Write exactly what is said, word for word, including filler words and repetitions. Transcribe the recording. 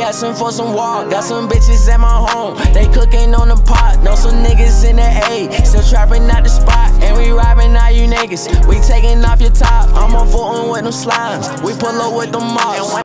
asking for some walk. Got some bitches at my home, they cooking on the pot. Know some niggas in the A, still trapping out the spot. And we robbing all you niggas, we taking off your top. I'm on footin' with them slimes, we pull up with them mops.